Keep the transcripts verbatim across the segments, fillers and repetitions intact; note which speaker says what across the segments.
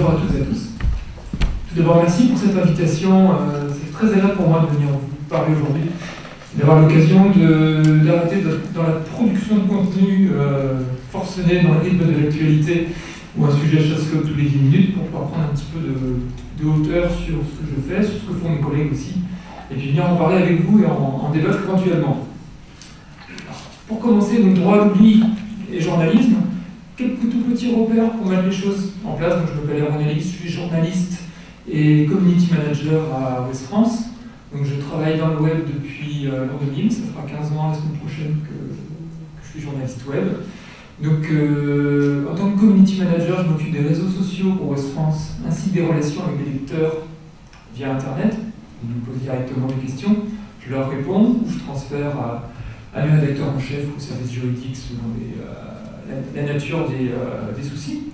Speaker 1: bonjour à toutes et à tous. Tout d'abord, merci pour cette invitation. Euh, c'est très agréable pour moi de venir vous parler aujourd'hui, d'avoir l'occasion d'arrêter dans la production de contenu euh, forcené dans le rythme de l'actualité ou un sujet chasse-l'eau tous les dix minutes pour pouvoir prendre un petit peu de, de hauteur sur ce que je fais, sur ce que font mes collègues aussi, et puis venir en parler avec vous et en, en débattre éventuellement. Alors, pour commencer, donc, droit à l'oubli et journalisme, quelques tout petits repères pour mettre les choses en place. Donc, je m'appelle Aaron Elix, je suis journaliste et community manager à Ouest France. Donc, je travaille dans le web depuis euh, l'an deux mille, ça fera quinze ans la semaine prochaine que, que je suis journaliste web. Donc, euh, en tant que community manager, je m'occupe des réseaux sociaux pour Ouest France, ainsi que des relations avec des lecteurs via Internet. Ils me posent directement des questions, je leur réponds, ou je transfère à, à mes rédacteurs en chef ou au service juridique selon les, euh, la, la nature des, euh, des soucis.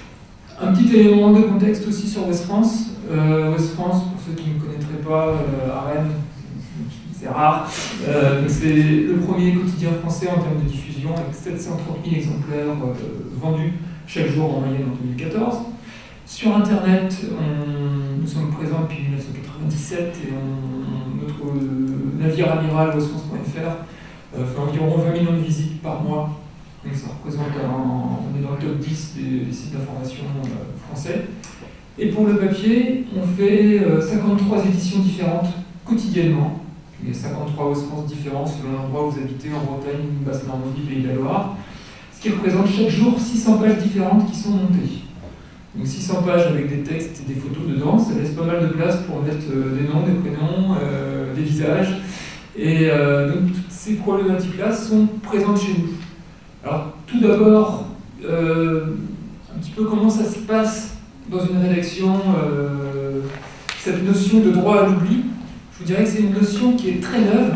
Speaker 1: Un petit élément de contexte aussi sur Ouest France. Euh, Ouest France, pour ceux qui ne connaîtraient pas, euh, à Rennes, c'est rare. Euh, c'est le premier quotidien français en termes de diffusion, avec sept cent trente mille exemplaires euh, vendus chaque jour en moyenne en deux mille quatorze. Sur Internet, on, nous sommes présents depuis mille neuf cent quatre-vingt-dix-sept et on, notre navire amiral ouest france point F R euh, fait environ vingt millions de visites par mois. Donc ça représente un, on est dans le top dix des, des sites d'information euh, français. Et pour le papier, on fait euh, cinquante-trois éditions différentes quotidiennement. Il y a cinquante-trois Ouest France différents selon l'endroit où vous habitez, en Bretagne, Basse-Normandie, Pays de la Loire. Ce qui représente chaque jour six cents pages différentes qui sont montées. Donc six cents pages avec des textes et des photos dedans, ça laisse pas mal de place pour mettre euh, des noms, des prénoms, euh, des visages. Et euh, donc toutes ces problématiques-là sont présentes chez nous. Alors tout d'abord, euh, un petit peu comment ça se passe dans une rédaction, euh, cette notion de droit à l'oubli. Je vous dirais que c'est une notion qui est très neuve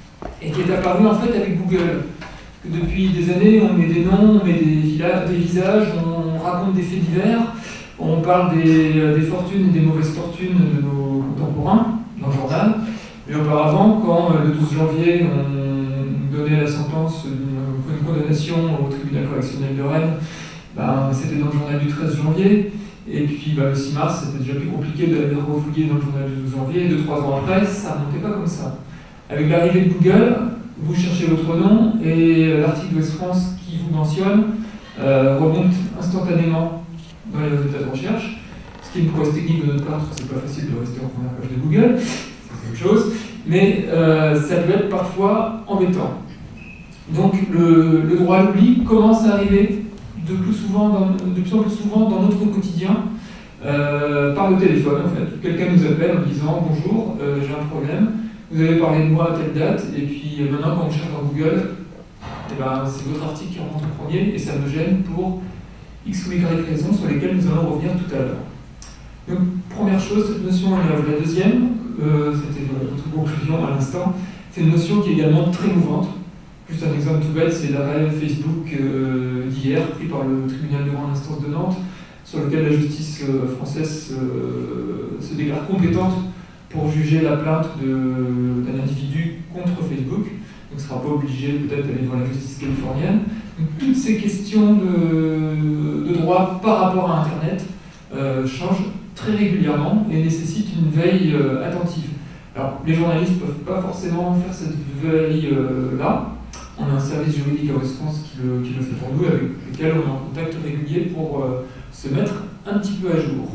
Speaker 1: et qui est apparue en fait avec Google. Que depuis des années, on met des noms, on met des, des visages, on raconte des faits divers, on parle des, des fortunes et des mauvaises fortunes de nos contemporains dans le journal. Mais auparavant, quand le douze janvier, on donnait la sentence d'une condamnation au tribunal correctionnel de Rennes, ben, c'était dans le journal du treize janvier. Et puis ben, le six mars, c'était déjà plus compliqué d'aller refouiller dans le journal du douze janvier. Et deux, trois ans après, ça ne remontait pas comme ça. Avec l'arrivée de Google, vous cherchez votre nom et l'article d'Ouest France qui vous mentionne euh, remonte instantanément dans les résultats de recherche. Ce qui est une prouesse technique de notre part, parce que c'est pas facile de rester en première page de Google, c'est autre chose. Mais euh, ça peut être parfois embêtant. Donc le, le droit à l'oubli commence à arriver de plus, souvent dans, de plus en plus souvent dans notre quotidien, euh, par le téléphone en fait. Quelqu'un nous appelle en disant « Bonjour, euh, j'ai un problème, vous avez parlé de moi à telle date, et puis euh, maintenant quand on cherche dans Google, eh ben, c'est votre article qui remonte en premier, et ça me gêne pour X ou Y raisons sur lesquelles nous allons revenir tout à l'heure. » Donc première chose, cette notion est neuve. La deuxième, euh, c'était notre conclusion à l'instant, c'est une notion qui est également très mouvante. Juste un exemple tout bête, c'est l'arrêt Facebook euh, d'hier, pris par le tribunal de grande instance de Nantes, sur lequel la justice euh, française euh, se déclare compétente pour juger la plainte d'un individu contre Facebook. Donc, ne sera pas obligé peut-être d'aller devant la justice californienne. Donc, toutes ces questions de, de droit par rapport à Internet euh, changent très régulièrement et nécessitent une veille euh, attentive. Alors, les journalistes ne peuvent pas forcément faire cette veille-là. Euh, On a un service juridique à Ouest France qui le, qui le fait pour nous, avec lequel on est en contact régulier pour euh, se mettre un petit peu à jour.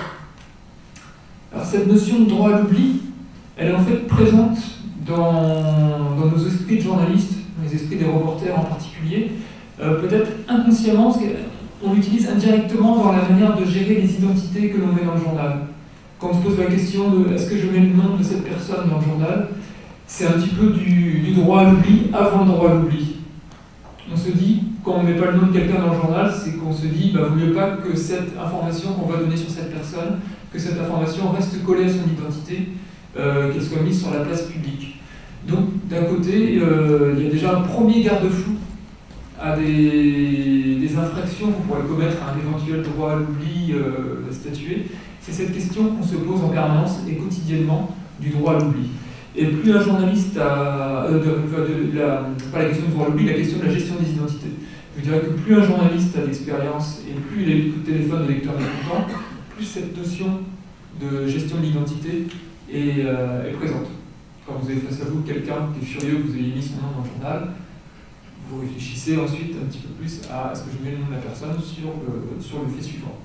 Speaker 1: Alors cette notion de droit à l'oubli, elle est en fait présente dans, dans nos esprits de journalistes, dans les esprits des reporters en particulier, euh, peut-être inconsciemment, parce qu'on l'utilise indirectement dans la manière de gérer les identités que l'on met dans le journal. Quand on se pose la question de est-ce que je mets le nom de cette personne dans le journal, c'est un petit peu du, du droit à l'oubli avant le droit à l'oubli. On se dit, quand on ne met pas le nom de quelqu'un dans le journal, c'est qu'on se dit, bah, vaut mieux pas que cette information qu'on va donner sur cette personne, que cette information reste collée à son identité, euh, qu'elle soit mise sur la place publique. Donc, d'un côté, euh, il y a déjà un premier garde-fou à des, des infractions qu'on pourrait commettre à un éventuel droit à l'oubli euh, statué. C'est cette question qu'on se pose en permanence et quotidiennement du droit à l'oubli. Et plus un journaliste a, euh, de, de, de la, pas la question du droit à l'oubli, la question de la gestion des identités. Je dirais que plus un journaliste a d'expérience et plus il a eu de téléphone de lecteur mécontent, plus cette notion de gestion de l'identité est, euh, est présente. Quand vous avez face à vous quelqu'un qui est furieux, que vous avez mis son nom dans le journal, vous réfléchissez ensuite un petit peu plus à est-ce que je mets le nom de la personne sur le, sur le fait suivant.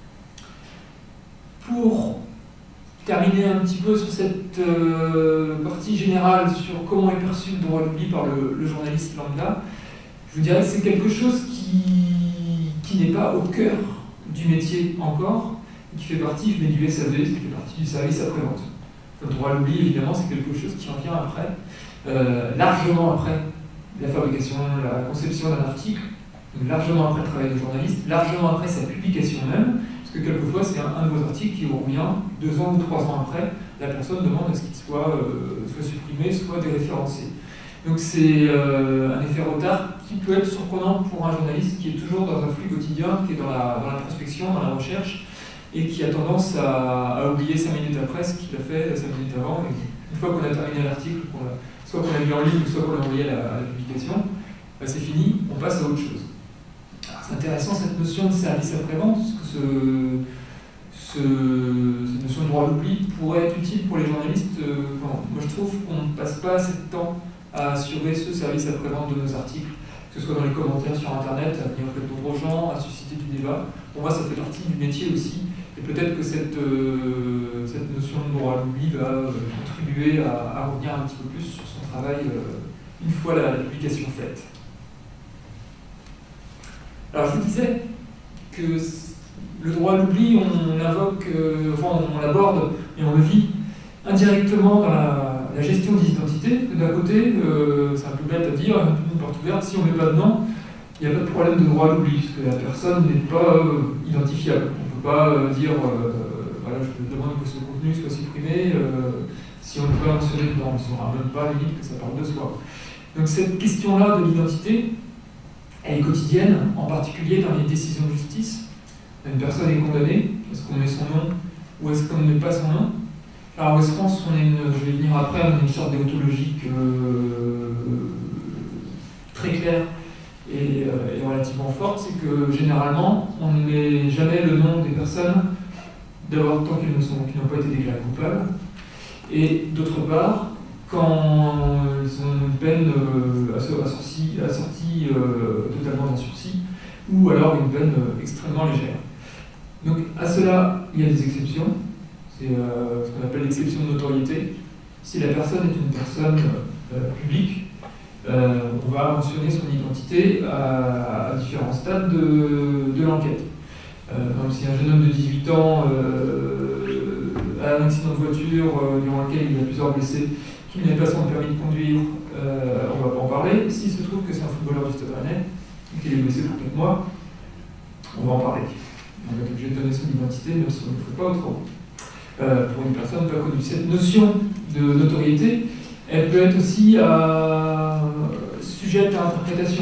Speaker 1: Pour terminer un petit peu sur cette euh, partie générale sur comment est perçu le droit à l'oubli par le, le journaliste lambda, je vous dirais que c'est quelque chose qui, qui n'est pas au cœur du métier encore, qui fait partie, je mets du S A V, qui fait partie du service après-vente. Le droit à l'oubli, évidemment, c'est quelque chose qui revient après, euh, largement après la fabrication, la conception d'un article, donc largement après le travail de journaliste, largement après sa publication même, parce que quelquefois c'est un, un de vos articles qui revient deux ans ou trois ans après, la personne demande à ce qu'il soit, euh, soit supprimé, soit déréférencé. Donc c'est euh, un effet retard qui peut être surprenant pour un journaliste qui est toujours dans un flux quotidien, qui est dans la, dans la prospection, dans la recherche, et qui a tendance à, à oublier cinq minutes après ce qu'il a fait cinq minutes avant. Et une fois qu'on a terminé l'article, soit qu'on l'a mis en ligne, soit qu'on l'a envoyé à la, à la publication, bah c'est fini, on passe à autre chose. C'est intéressant cette notion de service après-vente, parce que ce, ce, cette notion de droit à l'oubli pourrait être utile pour les journalistes. Euh, bon, moi je trouve qu'on ne passe pas assez de temps à assurer ce service après-vente de nos articles, que ce soit dans les commentaires sur Internet, à venir répondre aux gens, à susciter du débat. Pour moi, ça fait partie du métier aussi. Et peut-être que cette, euh, cette notion de droit à l'oubli va euh, contribuer à, à revenir un petit peu plus sur son travail euh, une fois la, la publication faite. Alors, je vous disais que le droit à l'oubli, on l'invoque, euh, enfin, on l'aborde et on le vit indirectement dans la, la gestion des identités. D'un côté, euh, c'est un peu bête à dire, une porte ouverte, si on ne met pas de nom, il n'y a pas de problème de droit à l'oubli, parce que la personne n'est pas euh, identifiable. On ne peut pas euh, dire, euh, voilà, je demande que ce contenu soit supprimé, euh, si on ne peut pas mentionner dedans, on ne saura même pas limite que ça parle de soi. Donc cette question-là de l'identité, elle est quotidienne, en particulier dans les décisions de justice. Une personne est condamnée, est-ce qu'on met son nom ou est-ce qu'on ne met pas son nom? Alors en France, on a une, je vais venir après, on a une charte déontologique euh, très claire et, euh, et relativement forte, c'est que généralement, on ne met jamais le nom des personnes, d'abord tant qu'ils n'ont pas été déclarés coupables, et d'autre part, quand ils ont une peine euh, assortie, assortie euh, totalement d'un sursis, ou alors une peine euh, extrêmement légère. Donc à cela, il y a des exceptions. C'est euh, ce qu'on appelle l'exception de notoriété. Si la personne est une personne euh, publique, euh, on va mentionner son identité à, à différents stades de, de l'enquête. Euh, donc si un jeune homme de dix-huit ans euh, a un accident de voiture euh, durant lequel il y a plusieurs blessés, qu'il n'ait pas son permis de conduire, euh, on ne va pas en parler. S'il se trouve que c'est un footballeur du Stade Rennais, et qu'il est blessé pour quatre mois, on va en parler. On va être obligé de donner son identité, même si on ne le fait pas autrement. Euh, pour une personne pas connue. Cette notion de notoriété, elle peut être aussi euh, sujette à interprétation.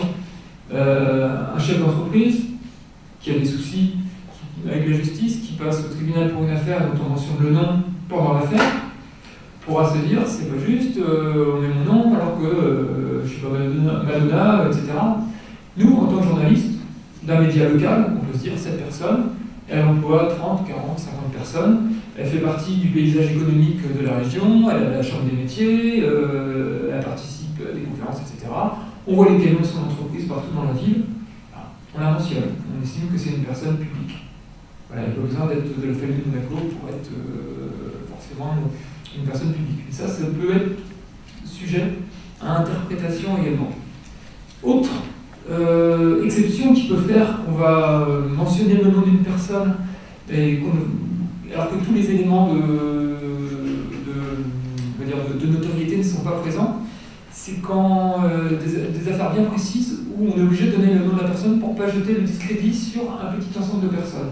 Speaker 1: Euh, un chef d'entreprise qui a des soucis avec la justice, qui passe au tribunal pour une affaire dont on mentionne le nom pendant l'affaire, pourra se dire c'est pas juste, euh, on met mon nom alors que euh, je suis pas Madonna, et cetera. Nous, en tant que journaliste d'un média local, on peut se dire cette personne, elle emploie trente, quarante, cinquante personnes, elle fait partie du paysage économique de la région, elle a la chambre des métiers, euh, elle participe à des conférences, et cetera. On voit les camions de son entreprise partout dans la ville, on la mentionne, on estime que c'est une personne publique. Voilà, il n'y a pas besoin d'être de la famille de Monaco pour être euh, forcément une personne publique. Et ça, ça peut être sujet à interprétation également. Autre euh, exception qui peut faire qu'on va mentionner le nom d'une personne et qu'on, alors que tous les éléments de, de, on va dire de, de notoriété ne sont pas présents, c'est quand euh, des, des affaires bien précises où on est obligé de donner le nom de la personne pour ne pas jeter le discrédit sur un petit ensemble de personnes.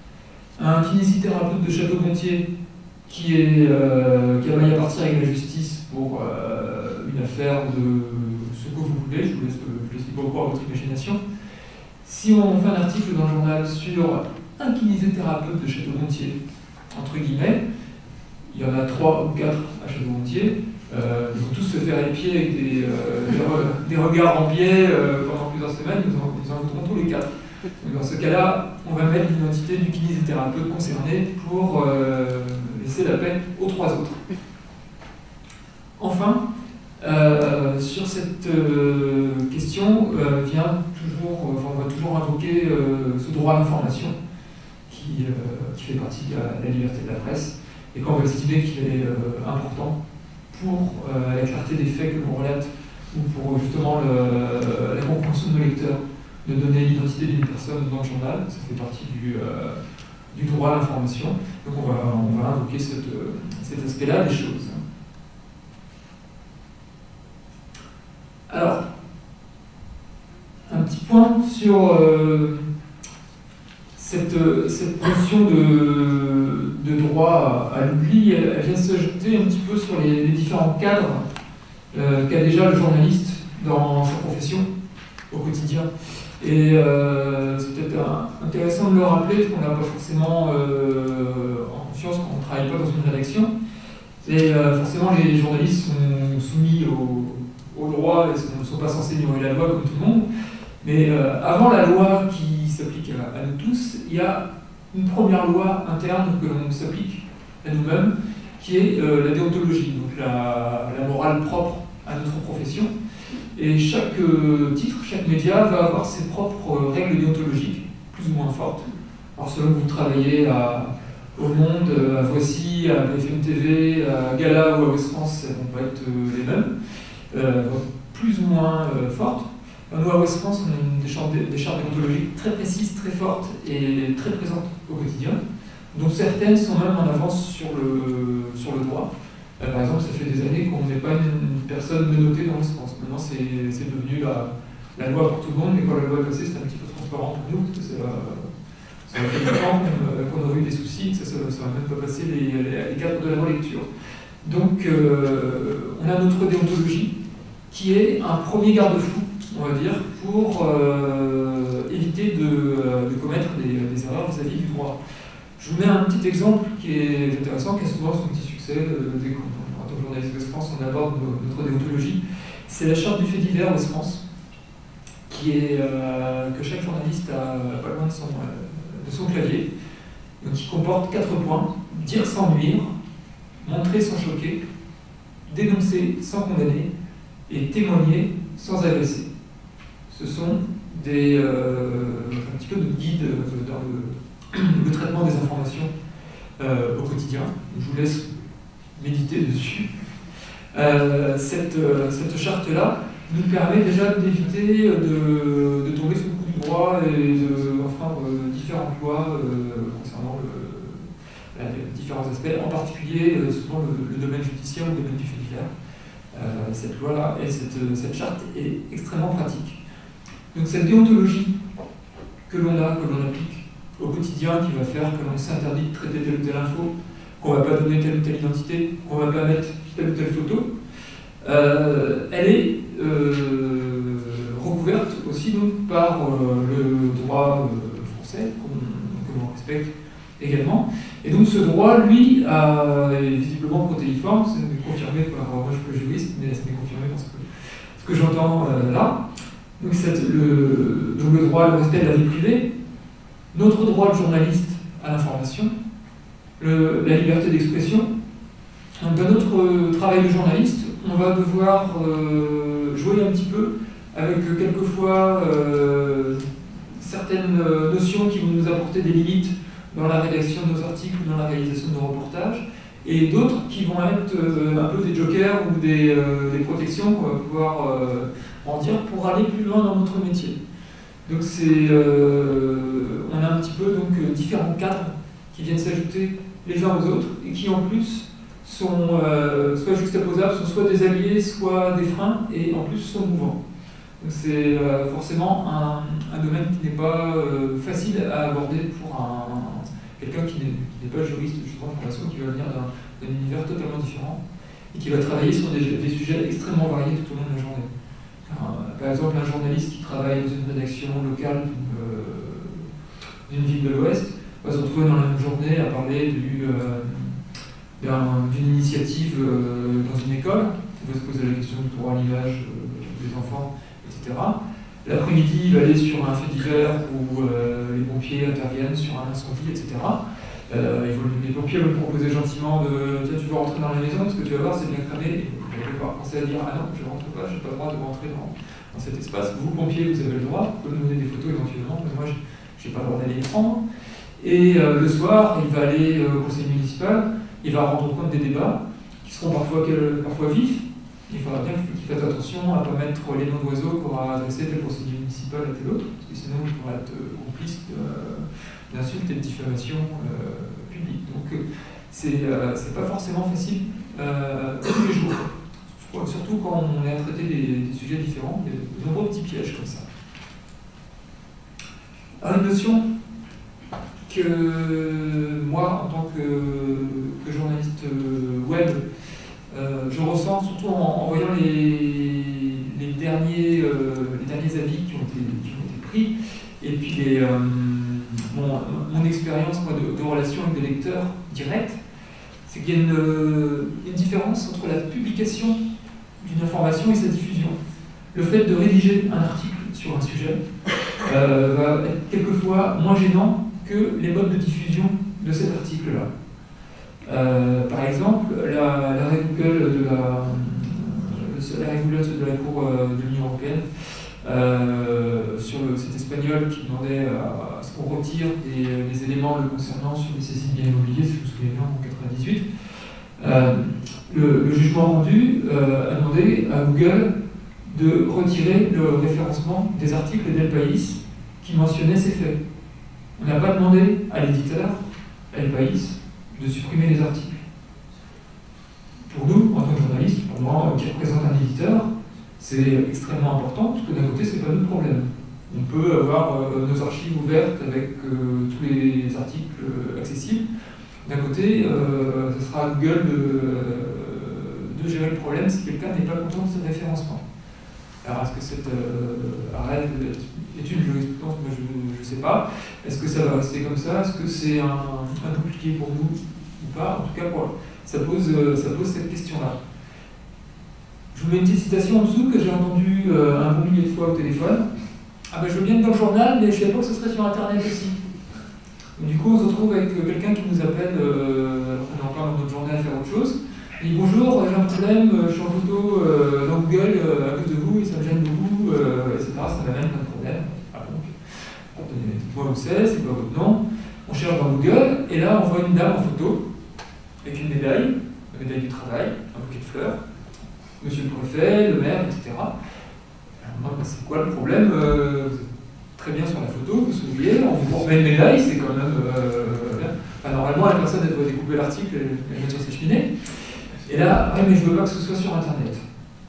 Speaker 1: Un kinésithérapeute de Château-Gontier qui, est, euh, qui a maille à partir avec la justice pour euh, une affaire de ce que vous voulez, je vous laisse, je laisse libre cours à votre imagination. Si on fait un article dans le journal sur un kinésithérapeute de Château-Gontier, entre guillemets, il y en a trois ou quatre à Château-Gontier, euh, ils vont tous se faire épier avec des, euh, des, re, des regards en biais euh, pendant plusieurs semaines, ils en, ils en voudront tous les quatre. Donc dans ce cas-là, on va mettre l'identité du kinésithérapeute concerné pour euh, laisser la peine aux trois autres. Enfin, euh, sur cette euh, question, euh, vient toujours, enfin, on va toujours invoquer euh, ce droit à l'information qui, euh, qui fait partie de la, la liberté de la presse, et quand on va estimer qu'il est euh, important pour euh, la clarté des faits que l'on relate, ou pour justement le, la compréhension de nos lecteurs, de donner l'identité d'une personne dans le journal, ça fait partie du, euh, du droit à l'information. Donc on va, on va invoquer cette, cet aspect-là des choses. Alors, un petit point sur euh, cette, cette notion de, de droit à, à l'oubli, elle, elle vient s'ajouter un petit peu sur les, les différents cadres euh, qu'a déjà le journaliste dans sa profession au quotidien. Et euh, c'est peut-être un, intéressant de le rappeler, parce qu'on n'a pas forcément euh, en conscience quand on ne travaille pas dans une rédaction. Et euh, forcément, les journalistes sont soumis au, au droit et ne sont pas censés ignorer la loi comme tout le monde. Mais euh, avant la loi qui s'applique à, à nous tous, il y a une première loi interne que l'on s'applique à nous-mêmes, qui est euh, la déontologie, donc la, la morale propre à notre profession. Et chaque euh, titre, chaque média va avoir ses propres euh, règles déontologiques, plus ou moins fortes. Alors selon que vous travaillez à, au Monde, à Voici, à B F M T V, à Gala ou à Ouest France, elles vont pas être euh, les mêmes, euh, plus ou moins euh, fortes. Nous, à Ouest France, on a une, des, chartes, des chartes déontologiques très précises, très fortes et très présentes au quotidien, dont certaines sont même en avance sur le, sur le droit. Euh, par exemple, ça fait des années qu'on n'est pas une, une personne menottée dans Ouest France. Maintenant, c'est devenu la, la loi pour tout le monde, mais quand la loi est passée, c'était un petit peu transparent pour nous, parce que euh, ça a fait longtemps qu'on qu aurait eu des soucis, que ça ne va même pas passer les, les, les cadres de la relecture. Donc, euh, on a notre déontologie, qui est un premier garde-fou, on va dire, pour euh, éviter de, de commettre des, des erreurs vis-à-vis du droit. Je vous mets un petit exemple qui est intéressant, qui a souvent son petit succès. Dès qu'en tant que journaliste Ouest France, on aborde notre déontologie. C'est la charte du fait divers Ouest France, qui est, euh, que chaque journaliste a pas loin de son, euh, de son clavier, donc qui comporte quatre points: dire sans nuire, montrer sans choquer, dénoncer sans condamner et témoigner sans agresser. Ce sont des, euh, un petit peu de guide dans le, le traitement des informations euh, au quotidien. Je vous laisse méditer dessus. Euh, cette euh, cette charte-là nous permet déjà d'éviter de, de tomber sous le coup du droit et d'enfreindre euh, différentes lois euh, concernant le, là, les différents aspects, en particulier euh, souvent le, le domaine judiciaire ou le domaine du fait divers. Euh, cette loi-là et cette, cette charte est extrêmement pratique. Donc cette déontologie que l'on a, que l'on applique au quotidien, qui va faire que l'on s'interdit de traiter telle ou telle info, qu'on ne va pas donner telle ou telle identité, qu'on ne va pas mettre telle ou telle photo, euh, elle est euh, recouverte aussi donc, par euh, le droit euh, français, que l'on respecte également. Et donc ce droit, lui, a, est visiblement protéiforme, c'est confirmé par, moi je suis pas juriste, mais c'est confirmé par ce que, ce que j'entends euh, là. Donc, cette, le, donc le droit, le respect de la vie privée, notre droit de journaliste à l'information, la liberté d'expression. Donc dans notre travail de journaliste, on va devoir euh, jouer un petit peu avec euh, quelquefois euh, certaines notions qui vont nous apporter des limites dans la rédaction de nos articles ou dans la réalisation de nos reportages, et d'autres qui vont être euh, un peu des jokers ou des, euh, des protections qu'on va pouvoir euh, en dire pour aller plus loin dans notre métier. Donc c'est, euh, on a un petit peu donc, différents cadres qui viennent s'ajouter les uns aux autres et qui en plus sont euh, soit juxtaposables, sont soit des alliés, soit des freins, et en plus sont mouvants. Donc c'est euh, forcément un, un domaine qui n'est pas euh, facile à aborder pour un, quelqu'un qui n'est pas juriste, justement, de formation, qui va venir d'un univers totalement différent et qui va travailler sur des, des sujets extrêmement variés tout au long de la journée. Un, par exemple, un journaliste qui travaille dans une rédaction locale d'une euh, ville de l'Ouest va se retrouver dans la même journée à parler d'une euh, un, initiative euh, dans une école. Il va se poser la question du droit à l'image euh, des enfants, et cetera. L'après-midi, il va aller sur un fait divers où euh, les pompiers interviennent sur un incendie, et cetera. Euh, ils vont, les pompiers vont lui proposer gentiment de tiens, tu veux rentrer dans la maison parce que tu vas voir, c'est bien cramé. Et il va pouvoir penser à dire ah non, je ne rentre pas, je n'ai pas le droit de rentrer dans, dans cet espace. Vous, pompiers, vous avez le droit, vous pouvez me donner des photos éventuellement, mais moi, je n'ai pas le droit d'aller les prendre. Et euh, le soir, il va aller euh, au conseil municipal, il va rendre compte des débats qui seront parfois, parfois vifs. Il faudra bien qu'il fasse attention à ne pas mettre les noms d'oiseaux qu'aura adressé tel conseiller municipal à tel autre, parce que sinon il pourra être complice d'insultes et de diffamation euh, publique. Donc c'est euh, pas forcément facile euh, tous les jours, surtout quand on est à traiter des, des sujets différents, il y a de nombreux petits pièges comme ça. Alors, une notion que moi, en tant que, que journaliste web, Euh, je ressens surtout en, en voyant les, les, derniers, euh, les derniers avis qui ont été, qui ont été pris, et puis les, euh, mon, mon expérience de, de relation avec des lecteurs directs, c'est qu'il y a une, une différence entre la publication d'une information et sa diffusion. Le fait de rédiger un article sur un sujet euh, va être quelquefois moins gênant que les modes de diffusion de cet article-là. Euh, par exemple, l'arrêt Google de la, l'arrêt Google de la Cour de l'Union européenne euh, sur le, cet espagnol qui demandait à, à ce qu'on retire des, des éléments le concernant sur les saisies de biens immobiliers, si je me souviens bien, en quatre-vingt-dix-huit. Euh, le, le jugement rendu euh, a demandé à Google de retirer le référencement des articles d'El País qui mentionnaient ces faits. On n'a pas demandé à l'éditeur, El País, de supprimer les articles. Pour nous, en tant que journaliste, pour moi qui représente un éditeur, c'est extrêmement important, parce que d'un côté, c'est pas notre problème. On peut avoir euh, nos archives ouvertes avec euh, tous les articles euh, accessibles. D'un côté, euh, ce sera à Google de, euh, de gérer le problème si quelqu'un n'est pas content de ce référencement. Alors, est-ce que cette euh, arrêt d'étude de jurisprudence, moi je ne sais pas. Est-ce que ça va rester comme ça? Est-ce que c'est un, un compliqué pour nous ou pas? En tout cas, pour, ça, pose, ça pose cette question-là. Je vous mets une petite citation en dessous que j'ai entendue euh, un bon millier de fois au téléphone. Ah ben je veux bien être dans le journal, mais je ne savais pas que ce serait sur Internet aussi. Donc, du coup, on se retrouve avec quelqu'un qui nous appelle, euh, alors qu'on est encore dans notre journée à faire autre chose. Il dit bonjour, j'ai un problème, je suis en photo euh, dans Google euh, à cause de vous, et ça me gêne beaucoup, euh, et cetera. Ça m'amène plein de problèmes. Ah, donc, dites-moi où c'est, c'est quoi votre nom? On cherche dans Google, et là on voit une dame en photo, avec une médaille, la médaille du travail, un bouquet de fleurs, monsieur le préfet, le maire, et cetera. Alors, c'est quoi le problème? euh, Vous êtes très bien sur la photo, vous souriez, on vous remet une médaille, c'est quand même euh, bien. Enfin, normalement, la personne elle doit découper l'article et le mettre sur sa cheminée. Et là, oui, mais je veux pas que ce soit sur Internet.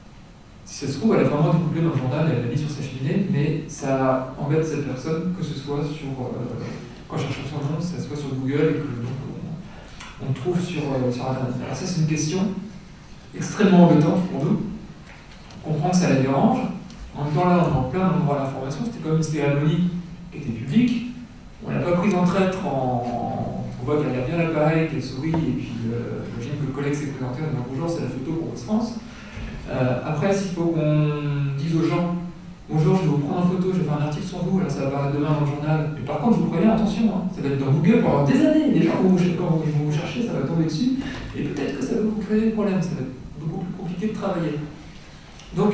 Speaker 1: Si ça se trouve, elle a vraiment découpé dans le journal, elle l'a mis sur sa cheminée, mais ça embête cette personne que ce soit sur, euh, quand je cherche son nom, ça soit sur Google et que donc, on, on le trouve sur, euh, sur Internet. Alors ça, c'est une question extrêmement embêtante pour nous. On comprend que ça la dérange. En même temps, là, on est en plein endroit d'information. C'était comme une cérémonie qui était publique. On l'a pas prise en traître en... On voit qu'elle regarde bien l'appareil, qu'elle sourit, et puis euh, j'imagine que le collègue s'est présenté en disant bonjour, c'est la photo pour West France. Euh, après, s'il faut qu'on dise aux gens bonjour, je vais vous prendre en photo, je vais faire un article sur vous, là ça va apparaître demain dans le journal. Mais par contre, je vous préviens, attention, hein, ça va être dans Google pendant des années. Les gens, quand ils vont vous chercher, ça va tomber dessus, et peut-être que ça va vous créer des problèmes, ça va être beaucoup plus compliqué de travailler. Donc,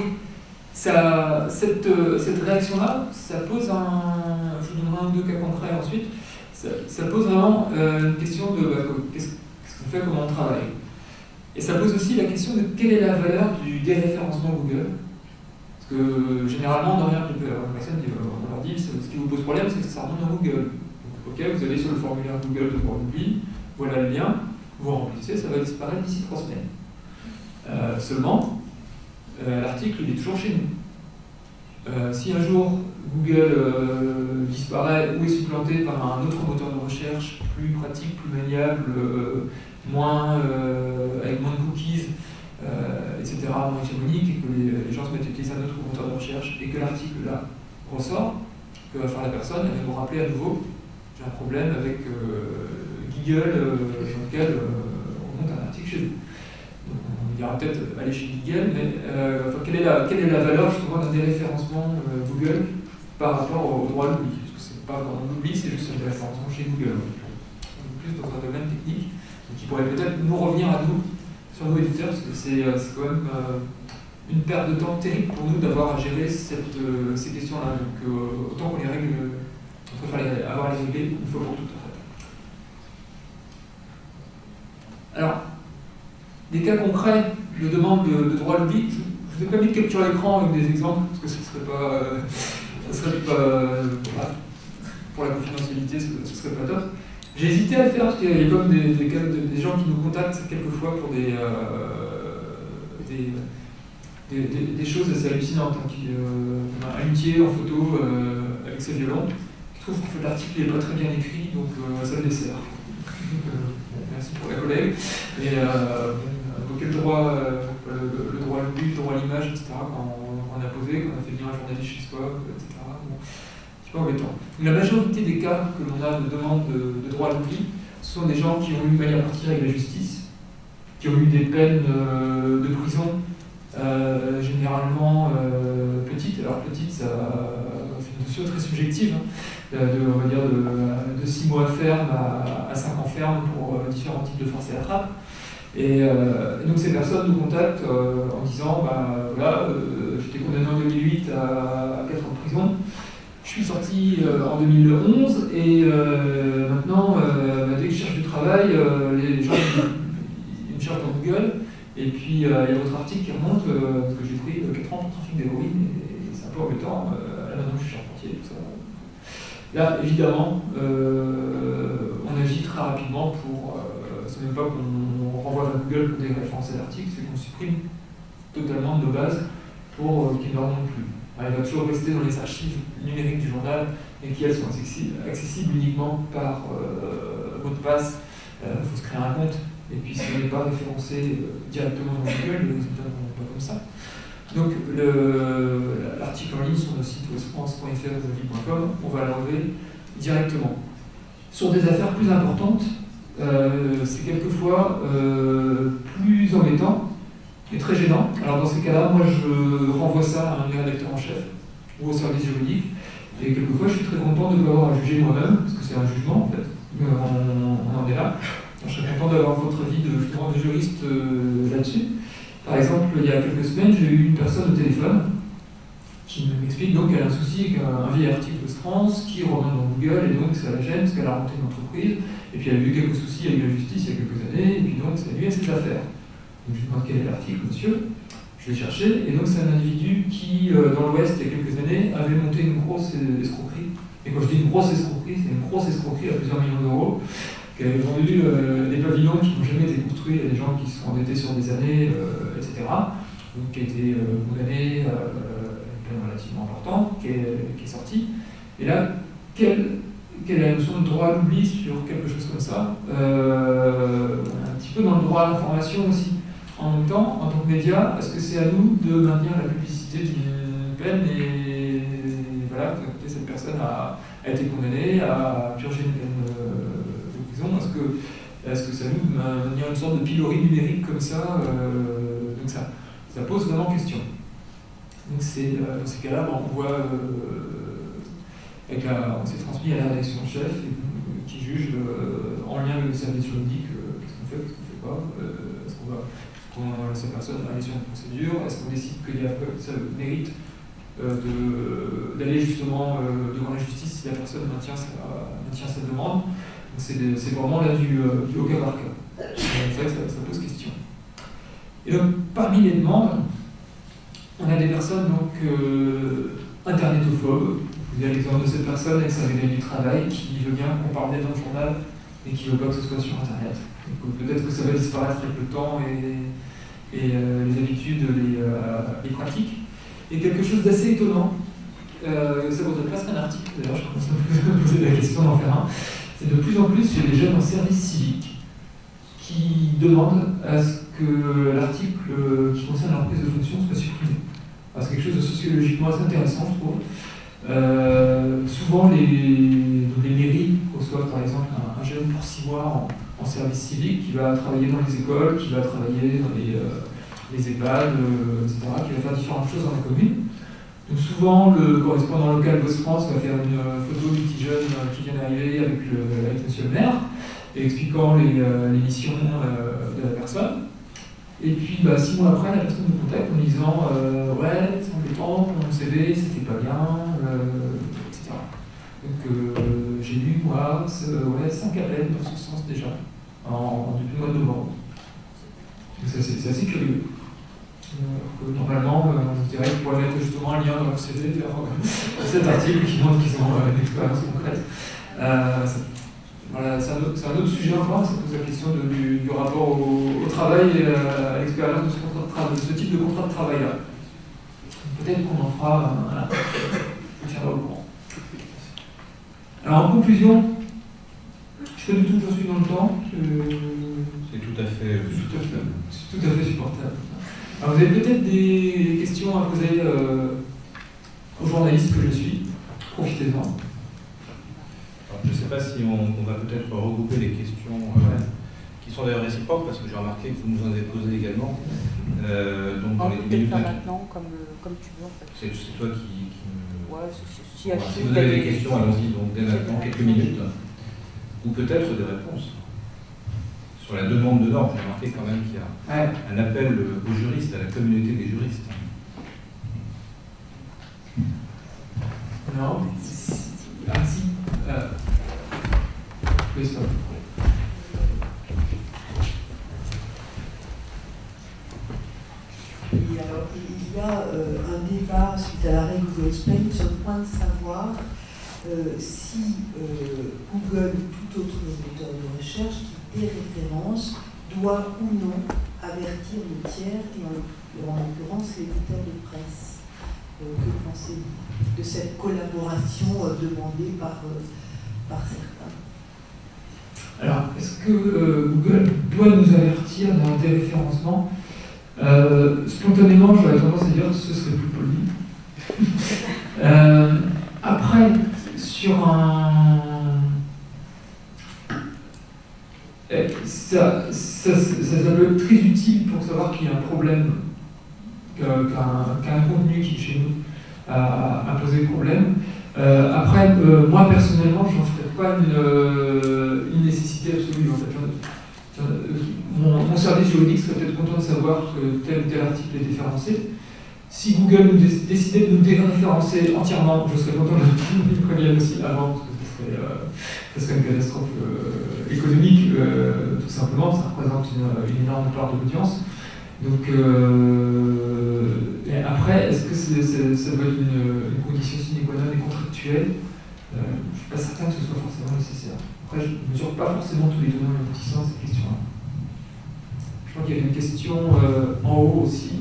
Speaker 1: ça, cette, cette réaction-là, ça pose un. Je vous donnerai un ou deux cas concrets ensuite. Ça, ça pose vraiment euh, une question de bah, qu'est-ce qu'on fait, comment on travaille. Et ça pose aussi la question de quelle est la valeur du déréférencement Google. Parce que généralement, on revient une personne, on leur dit ce qui vous pose problème, c'est que ça remonte dans Google. Donc, ok, vous allez sur le formulaire Google de Port Oubli, voilà le lien, vous remplissez, ça va disparaître d'ici trois semaines. Euh, seulement, euh, l'article il est toujours chez nous. Euh, si un jour Google euh, disparaît ou est supplanté par un autre moteur de recherche plus pratique, plus maniable, euh, moins, euh, avec moins de cookies, euh, et cetera, moins hégémonique, et que les, les gens se mettent à utiliser un autre moteur de recherche, et que l'article là ressort, que va faire la personne? Elle va vous rappeler à nouveau, j'ai un problème avec euh, Google euh, dans lequel euh, on monte un article chez vous. On dira peut-être aller chez Google, mais euh, enfin, quelle, est la, quelle est la valeur justement d'un déréférencement euh, Google par rapport au droit de l'oubli? Parce que c'est pas vraiment l'oubli, c'est juste un déréférencement chez Google. Donc, plus dans un domaine technique, qui pourrait peut-être nous revenir à nous, sur nos éditeurs, parce que c'est quand même euh, une perte de temps terrible pour nous d'avoir à gérer cette, euh, ces questions-là. Donc euh, autant qu'on les règle, on préfère les, avoir les régler une fois pour toutes. En fait. Alors, des cas concrets de demande de, de droit à l'oubli, je, je vous ai pas mis de capture d'écran avec des exemples, parce que ce ne serait pas, euh, ça serait pas euh, pour la confidentialité, ce ne serait pas top. J'ai hésité à le faire parce qu'il y a comme des, des, des gens qui nous contactent quelquefois pour des, euh, des, des, des, des choses assez hallucinantes. Hein, qui, euh, un amitié en photo euh, avec ses violons. Je trouve que l'article n'est pas très bien écrit, donc euh, ça le dessert. Merci pour la collègue. Et euh, invoquer le droit, euh, le, le droit à l'oubli, le droit à l'image, et cetera, quand on, on a posé, quand on a fait venir un journaliste chez soi, et cetera. Bon. Embêtant. La majorité des cas que l'on a de demande de, de droit à l'oubli sont des gens qui ont eu maille à partir avec la justice, qui ont eu des peines euh, de prison euh, généralement euh, petites. Alors petites, ça, c'est une notion très subjective, hein, de, on va dire de, de six mois ferme à, à cinq ans ferme pour euh, différents types de force et attrape. Et, euh, et donc ces personnes nous contactent euh, en disant bah, voilà, euh, j'étais condamné en deux mille huit à, à quatre ans de prison. Je suis sorti euh, en deux mille onze et euh, maintenant, euh, bah, dès que je cherche du travail, euh, les gens ils, ils me cherchent dans Google et puis euh, il y a votre article qui remonte euh, parce que j'ai pris euh, quatre ans pour trafic d'héroïne et, et c'est un peu embêtant. Euh, là maintenant je suis charpentier, tout ça. Là évidemment, euh, on agit très rapidement pour. Euh, c'est même pas qu'on renvoie vers Google pour des références à l'article, c'est qu'on supprime totalement de nos bases pour euh, qu'ils ne remontent plus. Elle va toujours rester dans les archives numériques du journal et qui elles sont accessibles, accessibles uniquement par euh, mot de passe. Il euh, faut se créer un compte et puis si on n'est pas référencé euh, directement dans Google, les résultats ne vont pas comme ça. Donc l'article en ligne sur notre site ouest france point f r point com, on va l'enlever directement. Sur des affaires plus importantes, euh, c'est quelquefois euh, plus embêtant et très gênant. Alors dans ces cas-là, moi je renvoie ça à un rédacteur en chef ou au service juridique. Et quelquefois je suis très content de ne pas avoir à juger moi-même, parce que c'est un jugement en fait. On, on en est là. Alors, je serais content d'avoir votre avis de, justement, de juriste euh, là-dessus. Par exemple, il y a quelques semaines, j'ai eu une personne au téléphone qui m'explique donc qu'elle a un souci avec un, un vieil article de France qui remonte dans Google et donc ça la gêne parce qu'elle a rentré une entreprise et puis elle a eu quelques soucis avec la justice il y a quelques années et puis donc ça lui a cette affaire. Donc je lui demande quel est l'article, monsieur. Je vais chercher, et donc c'est un individu qui, euh, dans l'Ouest, il y a quelques années, avait monté une grosse escroquerie. Et quand je dis une grosse escroquerie, c'est une grosse escroquerie à plusieurs millions d'euros, qui avait vendu euh, des pavillons qui n'ont jamais été construits à des gens qui se sont endettés sur des années, euh, et cetera. Donc qui a été euh, condamné à euh, une peine relativement importante, qui est, qui est sorti. Et là, quelle, quelle est la notion de droit à l'oubli sur quelque chose comme ça? euh, On est un petit peu dans le droit à l'information aussi. En même temps, en tant que média, est-ce que c'est à nous de maintenir la publicité d'une peine et voilà, cette personne a, a été condamnée à purger une peine de prison? Est-ce que, est-ce que c'est à nous de maintenir une sorte de pilori numérique comme ça? euh, Donc ça, ça pose vraiment question. Donc c'est, euh, dans ces cas-là, on voit, euh, avec la, on s'est transmis à la rédaction en chef et, euh, qui juge euh, en lien avec le service juridique euh, qu'est-ce qu'on fait, qu'est-ce qu'on fait pas, euh, est-ce qu'on va qu'on cette personne aller sur une procédure, est-ce qu'on décide qu'il y a ça mérite euh, d'aller justement euh, devant la justice si la personne maintient sa, maintient sa demande. C'est vraiment là du, euh, du au cas par cas. C'est vrai que ça, ça pose question. Et donc parmi les demandes, on a des personnes donc euh, internetophobes. Vous avez l'exemple de cette personne avec sa vénale du travail qui veut bien qu'on parle d'elle dans le journal et qui ne veut pas que ce soit sur Internet. Peut-être que ça va disparaître avec le temps et, et euh, les habitudes, les, euh, les pratiques. Et quelque chose d'assez étonnant, euh, ça vaudrait presque un article, d'ailleurs je commence à me poser la question d'en faire un, c'est de plus en plus chez les jeunes en service civique qui demandent à ce que l'article qui concerne leur prise de fonction soit supprimé. C'est quelque chose de sociologiquement assez intéressant, je trouve. Euh, souvent, les, les mairies reçoivent par exemple un, un jeune pour six mois en, en service civique, qui va travailler dans les écoles, qui va travailler dans les, euh, les EHPAD, euh, et cetera, qui va faire différentes choses dans la commune. Donc souvent, le correspondant local Gosse-France va faire une photo du petit jeune qui vient d'arriver avec, le, avec monsieur le maire, et expliquant les, euh, les missions euh, de la personne. Et puis, bah, six mois après, la personne nous contacte en disant euh, ouais, c'est embêtant, pour mon C V, c'était pas bien, euh, et cetera. Donc, euh, j'ai lu, moi, ouais, cinq appels dans ce sens déjà, en, depuis le mois de novembre. Donc, c'est assez curieux. Euh, normalement, euh, je dirais qu'ils pourraient mettre justement un lien dans leur C V vers euh, cet article qui montre qu'ils ont euh, une expérience concrète. Euh, ça, Voilà, c'est un, un autre sujet encore, ça pose la question de, du, du rapport au, au travail et à, à l'expérience de ce, contrat de travail, de ce type de contrat de travail-là. Peut-être qu'on en fera un, un, je tiendrai au courant. Alors en conclusion, je sais pas du tout que je suis dans le temps.
Speaker 2: C'est tout à fait,
Speaker 1: tout à fait, tout à fait supportable. Alors vous avez peut-être des questions à poser euh, aux journalistes que je suis. Profitez-en.
Speaker 2: Je ne sais pas si on, on va peut-être regrouper les questions euh, qui sont d'ailleurs réciproques, parce que j'ai remarqué que vous nous en avez posé également. Euh, donc dans
Speaker 3: on
Speaker 2: les
Speaker 3: peut peut-être
Speaker 2: minutes
Speaker 3: faire maintenant, comme, comme tu veux en fait.
Speaker 2: C'est toi qui, qui me...
Speaker 3: Ouais, si, si,
Speaker 2: voilà, si vous avez des questions, allons-y donc dès maintenant, quelques minutes. Ou peut-être des réponses. Sur la demande de normes, j'ai remarqué quand même qu'il y a ouais. un appel aux juristes, à la communauté des juristes.
Speaker 1: Non, ah si. Euh, oui, ça.
Speaker 4: Et alors, il y a euh, un débat suite à l'arrêt Google Spain sur le point de savoir euh, si euh, Google ou tout autre moteur de recherche qui déréférence doit ou non avertir le tiers, et en, en l'occurrence l'éditeur de presse. Euh, que pensez-vous de cette collaboration euh, demandée par, euh, par certains?
Speaker 1: Alors, est-ce que euh, Google doit nous avertir d'un déréférencement? euh, Spontanément, j'aurais tendance à dire que ce serait plus poli. euh, après, sur un... Ça, ça, ça, ça peut être très utile pour savoir qu'il y a un problème, qu'un qu'un contenu qui, chez nous, a, a posé problème. Euh, après, euh, moi personnellement, je n'en ferai pas une, euh, une nécessité absolue. En fait. J'en, j'en, mon, mon service juridique serait peut-être content de savoir que tel ou tel article est déréférencé. Si Google nous dé décidait de nous déréférencer entièrement, je serais content de le prévenir aussi avant, parce que ce serait, euh, ce serait une catastrophe euh, économique, euh, tout simplement. Ça représente une, une énorme part de l'audience. Donc, euh, et après, est-ce que c'est, c'est, ça doit être une, une condition sine qua non et contractuelle? euh, Je ne suis pas certain que ce soit forcément nécessaire. Après, je ne mesure pas forcément tous les tenants et aboutissants de cette question-là. Je crois qu'il y avait une question euh, en haut aussi.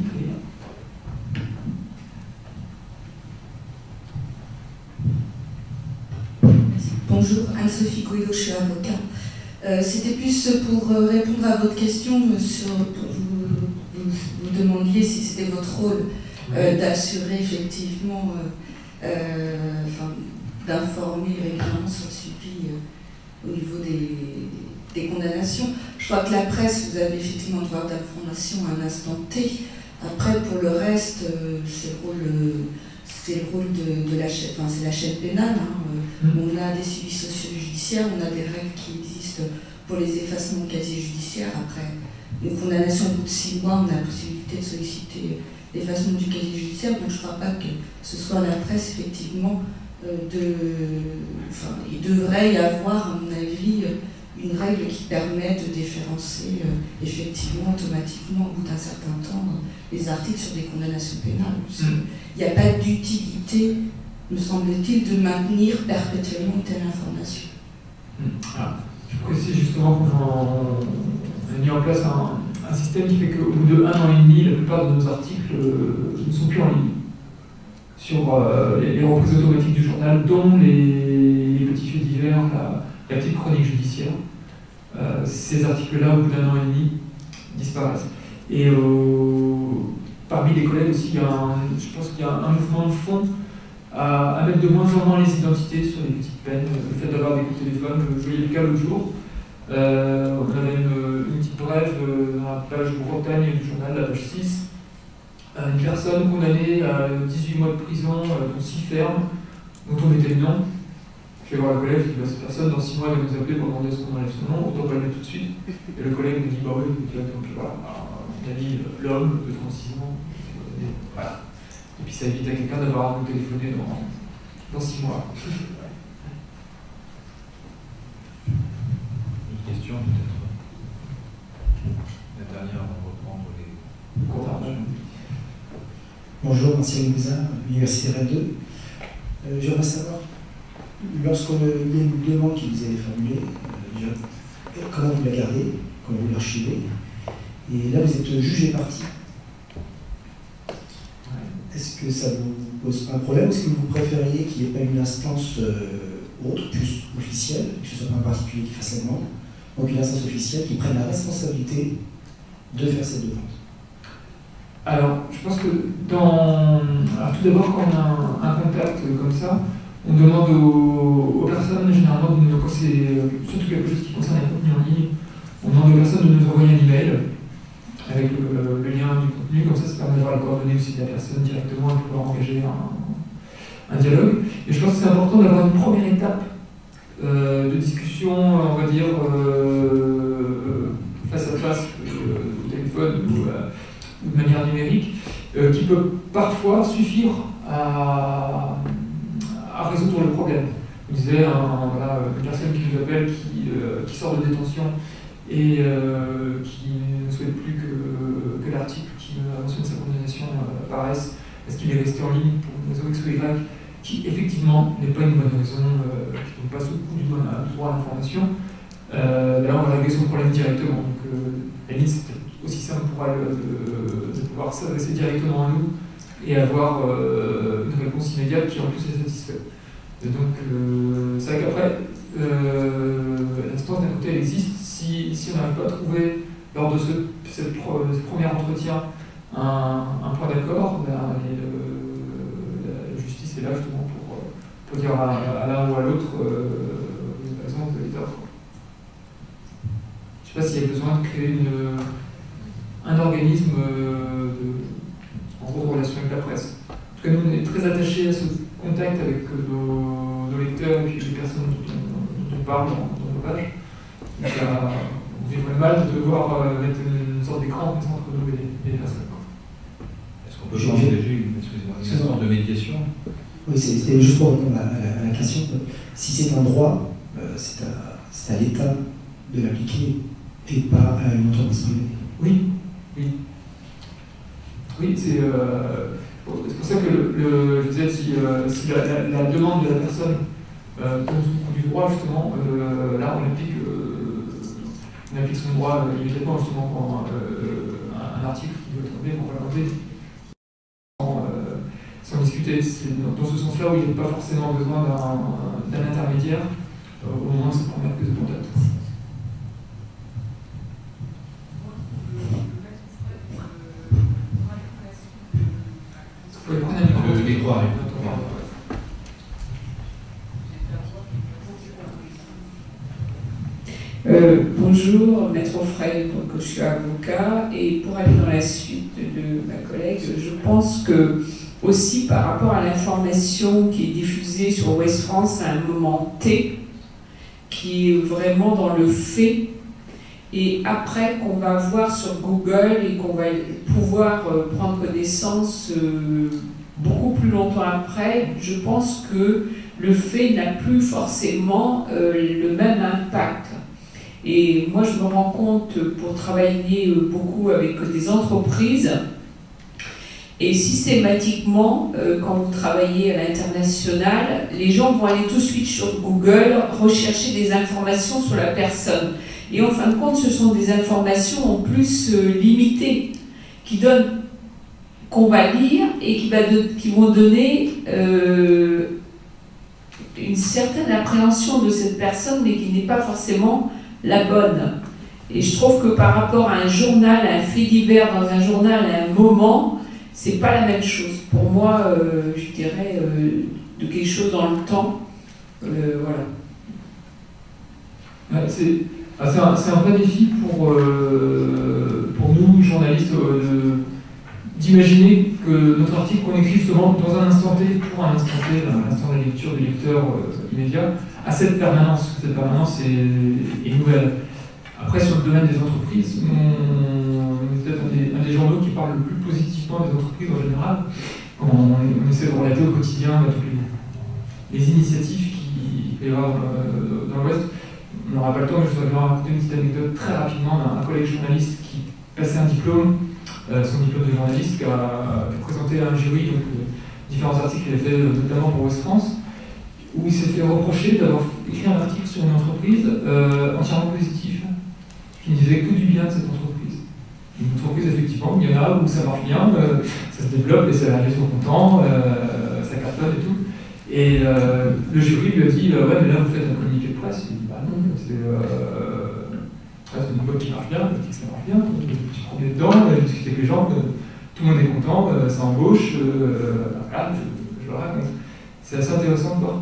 Speaker 5: Bonjour, Anne-Sophie Guido, je suis avocat. Euh, C'était plus pour euh, répondre à votre question, sur, pour vous, vous, vous demandiez si c'était votre rôle euh, d'assurer effectivement, euh, euh, enfin, d'informer régulièrement sur le suivi euh, au niveau des, des condamnations. Je crois que la presse, vous avez effectivement le droit d'information à un instant T. Après, pour le reste, euh, c'est le rôle... Euh, c'est le rôle de, de la chaîne, enfin c'est la chaîne pénale. Hein. Mmh. On a des suivis socio-judiciaires, on a des règles qui existent pour les effacements de casier judiciaire. Après une condamnation au bout de six mois, on a la possibilité de solliciter l'effacement du casier judiciaire. Donc je ne crois pas que ce soit la presse, effectivement, euh, de. Enfin, il devrait y avoir, à mon avis, une règle qui permet de déférencer euh, effectivement, automatiquement, au bout d'un certain temps, les articles sur des condamnations pénales. Mmh. Il n'y a pas d'utilité, me semble-t-il, de maintenir perpétuellement une telle information.
Speaker 1: Ah, je précise justement qu'on a mis en place un, un système qui fait qu'au bout de un an et demi, la plupart de nos articles euh, ne sont plus en ligne sur euh, les, les reprises automatiques du journal, dont les, les petits faits divers, la, la petite chronique judiciaire. Euh, ces articles-là, au bout d'un an et demi, disparaissent. Et euh, parmi les collègues aussi, il y a un, je pense qu'il y a un mouvement de fond à, à mettre de moins en moins les identités sur les petites peines. Le fait d'avoir des coups de téléphone, je voyais le cas l'autre jour, Euh, on avait une, une petite brève euh, dans la page Bretagne du journal, la page six. Euh, une personne condamnée à dix-huit mois de prison, euh, dont six fermes, dont on mettait le nom. Je vais voir le collègue, je dis bah, cette personne dans six mois elle va nous appeler pour demander ce qu'on enlève son nom, autant pas le mettre tout de suite. Et le collègue me dit bah oui, donc voilà, on a mis l'homme de trente-six ans. Et, voilà. Et puis ça évite à quelqu'un d'avoir à nous téléphoner dans, dans six mois.
Speaker 2: Une question peut-être. La dernière, on va reprendre les
Speaker 1: Conventions.
Speaker 6: Bonjour, Marcel Mouzin, Université Rennes deux. Euh, J'aimerais savoir, lorsqu'il y a une demande qui vous avez formulée, euh, comment vous la gardez, comment vous l'archivez, et là vous êtes jugé parti. Est-ce que ça vous pose pas un problème? Est-ce que vous préfériez qu'il n'y ait pas une instance euh, autre, plus officielle, que ce soit pas un particulier qui fasse la demande, donc une instance officielle qui prenne la responsabilité de faire cette demande?
Speaker 1: Alors, je pense que dans... Alors, tout d'abord, quand on a un, un contact comme ça, on demande aux, aux personnes, généralement, de nous, quand c'est surtout quelque chose qui concerne les contenus en ligne, on demande aux personnes de nous envoyer un email avec le, le lien du contenu, comme ça, ça permet d'avoir les coordonnées aussi de la personne directement et de pouvoir engager un, un dialogue. Et je pense que c'est important d'avoir une première étape euh, de discussion, on va dire, euh, face à face, euh, au téléphone ou euh, de manière numérique, euh, qui peut parfois suffire à, à résoudre le problème. On disait un, voilà, une personne qui nous appelle, qui, euh, qui sort de détention et euh, qui ne souhaite plus que, que l'article qui mentionne sa condamnation euh, apparaisse parce qu'il est resté en ligne pour une raison X ou Y, qui effectivement n'est pas une bonne raison, euh, qui ne passe au coup du droit à l'information. Euh, là, on va régler son problème directement. Donc, euh, la limite, c'est aussi simple pour elle de, de pouvoir s'adresser directement à nous et avoir euh, une réponse immédiate qui en plus est satisfaite. Et donc, euh, c'est vrai qu'après, euh, l'instance d'un côté elle existe. Si, si on n'arrive pas à trouver lors de ce, cette pro, ce premier entretien un, un point d'accord, ben, la justice est là justement pour, pour dire à, à l'un ou à l'autre euh, par exemple, vous avez tort. Je ne sais pas s'il y a besoin de créer une, un organisme euh, de, en gros, de relation avec la presse. En tout cas, nous, on est très attachés à ce contact avec nos, nos lecteurs et puis les personnes dont on, dont on parle dans, dans nos pages. Donc, euh, on vivrait mal de devoir euh, mettre une sorte d'écran entre nous et les, les personnes.
Speaker 2: Est-ce qu'on peut envisager une, une sorte de médiation?
Speaker 6: Oui, c'était juste pour répondre à la, à la question. Si c'est un droit, euh, c'est à, à l'État de l'appliquer et pas à une entreprise privée.
Speaker 1: Oui, oui. Oui, c'est euh, pour ça que le, le, je disais, si, euh, si la, la, la demande de la personne euh, tombe sous le coup du droit, justement, euh, là on applique, euh, on applique son droit euh, immédiatement, justement, quand euh, un, un article qui doit être enlevé, on va l'enlever sans, euh, sans discuter. C'est dans, dans ce sens-là où il n'y a pas forcément besoin d'un intermédiaire, euh, au moins cette première prise de contact. Vous pouvez prendre un micro.
Speaker 2: Le micro arrive.
Speaker 7: Euh, bonjour, Maître Offray, donc je suis avocat, et pour aller dans la suite de ma collègue, je pense que aussi par rapport à l'information qui est diffusée sur Ouest France à un moment T, qui est vraiment dans le fait, et après qu'on va voir sur Google et qu'on va pouvoir euh, prendre connaissance euh, beaucoup plus longtemps après, je pense que le fait n'a plus forcément euh, le même impact. Et moi, je me rends compte, pour travailler euh, beaucoup avec des entreprises, et systématiquement, euh, quand vous travaillez à l'international, les gens vont aller tout de suite sur Google rechercher des informations sur la personne. Et en fin de compte, ce sont des informations en plus euh, limitées, qui donnent, qu'on va lire et qui, va de, qui vont donner euh, une certaine appréhension de cette personne, mais qui n'est pas forcément la bonne. Et je trouve que par rapport à un journal, à un fait divers dans un journal, à un moment, c'est pas la même chose. Pour moi, euh, je dirais euh, de quelque chose dans le temps. Euh, voilà.
Speaker 1: Ouais, c'est... Ah, c'est un, un vrai défi pour, euh, pour nous, journalistes, euh, d'imaginer que notre article qu'on écrit justement dans un instant T, pour un instant T, un instant de lecture du lecteur euh, immédiat, a cette permanence. Cette permanence est, est nouvelle. Après, sur le domaine des entreprises, on, on est peut-être un des, un des journaux qui parle le plus positivement des entreprises en général. On, on essaie de relater au quotidien toutes les, les initiatives qu'il peut y avoir euh, dans l'Ouest. On n'aura pas le temps, mais je voudrais vous raconter une petite anecdote très rapidement d'un collègue journaliste qui passait un diplôme, euh, son diplôme de journaliste, qui a, qui a présenté à un jury donc, euh, différents articles qu'il a fait, notamment pour Ouest France, où il s'est fait reprocher d'avoir écrit un article sur une entreprise euh, entièrement positif, qui ne disait que du bien de cette entreprise. Une entreprise, effectivement, il y en a où ça marche bien, euh, ça se développe, les salariés sont contents, euh, ça cartonne et tout. Et euh, le jury lui a dit euh, ouais, mais là vous faites un communiqué de presse. Il dit bah non, c'est euh, une boîte qui marche bien, une que ça marche bien, tu prends des dedans, tu discutes avec les gens, tout le monde est content, euh, ça embauche, euh, voilà, je, je le raconte. C'est assez intéressant de voir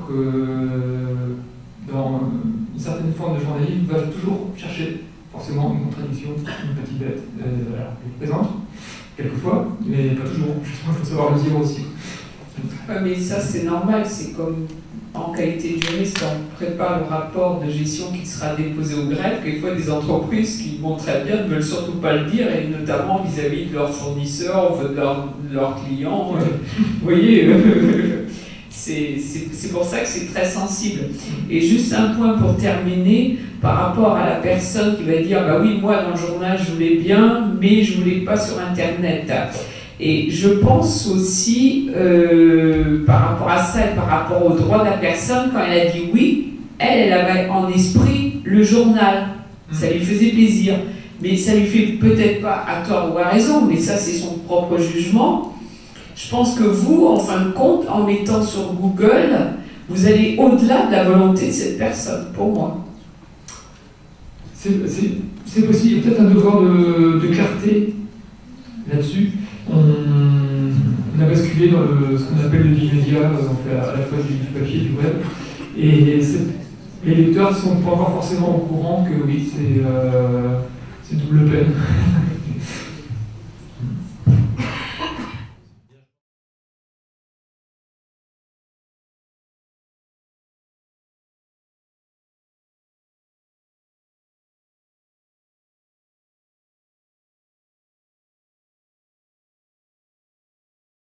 Speaker 1: que dans une certaine forme de journalisme, on va toujours chercher forcément une contradiction, une petite bête. Euh, alors, elle est présente, quelquefois, mais pas toujours. Justement, il faut savoir le dire aussi.
Speaker 7: Ouais, mais ça, c'est normal. C'est comme en qualité de juriste, on prépare le rapport de gestion qui sera déposé au greffe. Quelquefois, des entreprises qui vont très bien ne veulent surtout pas le dire, et notamment vis-à-vis de leurs fournisseurs ou de leurs, de leurs clients. Ouais. Vous voyez euh, c'est pour ça que c'est très sensible. Et juste un point pour terminer, par rapport à la personne qui va dire « bah oui, moi dans le journal je voulais bien, mais je voulais pas sur Internet ». Et je pense aussi, euh, par rapport à ça et par rapport au droit de la personne, quand elle a dit oui, elle, elle avait en esprit le journal. Ça lui faisait plaisir. Mais ça lui fait peut-être pas à tort ou à raison, mais ça c'est son propre jugement. Je pense que vous, en fin de compte, en mettant sur Google, vous allez au-delà de la volonté de cette personne, pour moi.
Speaker 1: C'est possible, il y a peut-être un devoir de, de clarté là-dessus. On, on a basculé dans le, ce qu'on appelle le bimédia, on fait à la fois du papier et du web, et les lecteurs ne sont pas encore forcément au courant que oui, c'est euh, double peine.